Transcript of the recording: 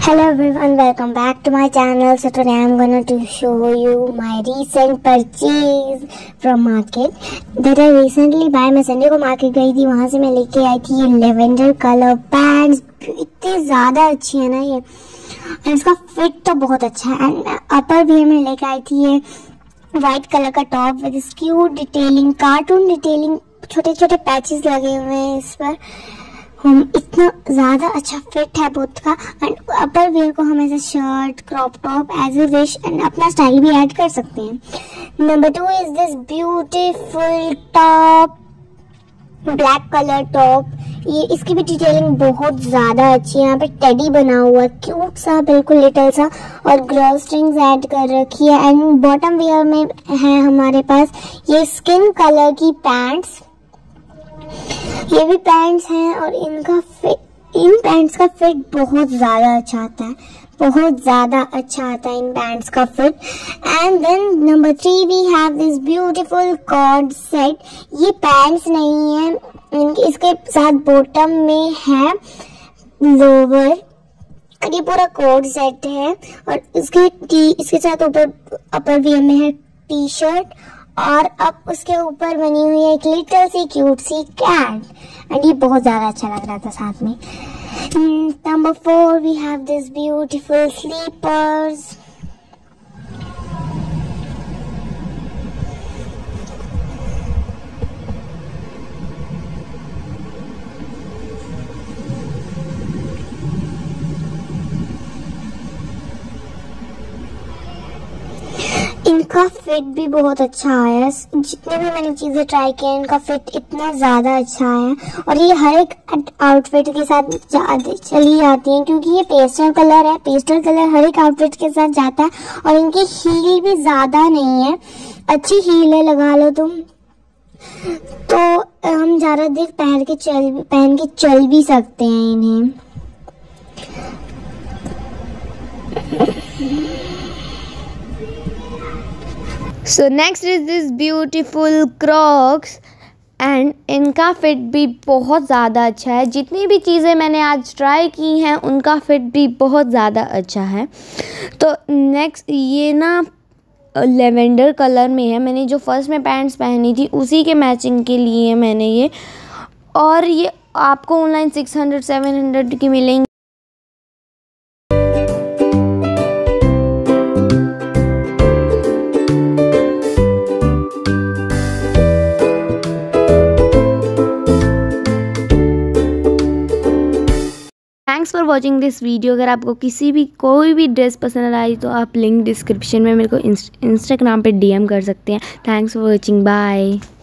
Hello everyone, welcome back to my channel. So today I'm going to show you my recent purchase from market that I recently buy. मैं Sunday को market गई थी, वहाँ से मैं लेके आई थी ये लेवेंडर कलर पैंट्स। इतनी ज़्यादा अच्छी है ना ये, और इसका फिट तो बहुत अच्छा है। एंड अपर भी मैं लेके आई थी ये वाइट कलर का top with cute detailing, cartoon detailing, छोटे छोटे पैचेस लगे हुए हैं इस पर। हम इतना ज़्यादा अच्छा फिट है बोथ का। एंड अपर वेयर को हम ऐसे shirt, crop top as a wish and अपना स्टाइल भी ऐड कर सकते हैं। Number 2 is this beautiful top, black colour top. ये इसकी भी डिटेलिंग बहुत ज़्यादा अच्छी है। यहाँ पे टेडी बना हुआ है, क्यूट सा, बिल्कुल लिटिल सा, और ग्रॉस स्ट्रिंग्स ऐड कर रखी है। एंड बॉटम वेयर में है हमारे पास ये स्किन कलर की पैंट्स। ये भी पैंट्स हैं और इन पैंट्स का फिट बहुत ज़्यादा अच्छा आता है, बहुत ज़्यादा अच्छा आता है इन पैंट्स का fit. And then number 3 we have this beautiful cord set. ये पैंट्स नहीं है, इसके साथ बॉटम में है लोवर, ये पूरा कॉर्ड सेट है। और इसके साथ ऊपर अपर वेयर में है टी शर्ट, और अब उसके ऊपर बनी हुई है एक लिटिल सी क्यूट सी कैट। एंड ये बहुत ज़्यादा अच्छा लग रहा था साथ में। Number 4 we have this beautiful slippers. इनका फिट भी बहुत अच्छा आया। जितने भी मैंने चीजें ट्राई की इनका फिट इतना ज्यादा अच्छा आया। और ये हर एक आउटफिट के साथ चली जाती हैं, क्योंकि ये पेस्टल कलर है। पेस्टल कलर हर एक आउटफिट के साथ जाता है। और इनकी हील भी ज्यादा नहीं है, अच्छी हील है, लगा लो तुम तो हम ज्यादा देर पहन के चल भी सकते हैं इन्हें। So next is this beautiful Crocs and इनका फिट भी बहुत ज़्यादा अच्छा है। जितनी भी चीज़ें मैंने आज ट्राई की हैं उनका फिट भी बहुत ज़्यादा अच्छा है। तो नेक्स्ट ये ना लेवेंडर कलर में है। मैंने जो फर्स्ट में पैंट्स पहनी थी उसी के मैचिंग के लिए मैंने ये, और ये आपको ऑनलाइन 600-700 की मिलेंगी। Thanks for watching this video. अगर आपको कोई भी ड्रेस पसंद आई तो आप लिंक डिस्क्रिप्शन में मेरे को इंस्टाग्राम पे DM कर सकते हैं। Thanks for watching, bye.